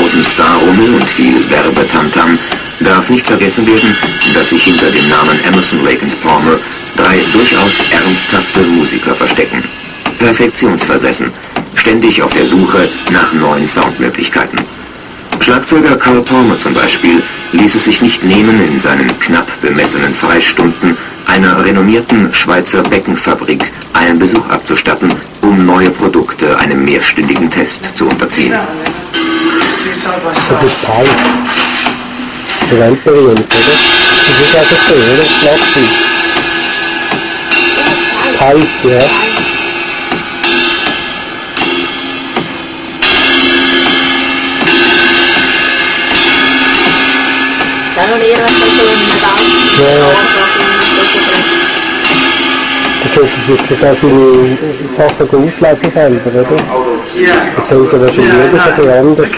Tausendster-Rummel und viel Werbetamtam darf nicht vergessen werden, dass sich hinter dem Namen Emerson, Lake and Palmer 3 durchaus ernsthafte Musiker verstecken. Perfektionsversessen, ständig auf der Suche nach neuen Soundmöglichkeiten. Schlagzeuger Carl Palmer zum Beispiel ließ es sich nicht nehmen, in seinen knapp bemessenen Freistunden einer renommierten Schweizer Beckenfabrik einen Besuch abzustatten, um neue Produkte einem mehrstündigen Test zu unterziehen. Das ist Palm. Der Weltberühmt, oder? Das ist also so, oder? Schlagzeug. Palm, ja. Du kannst sicher da seine Sachen auslesen selber, oder? Ich denke, das ist jeder so ein bisschen anders.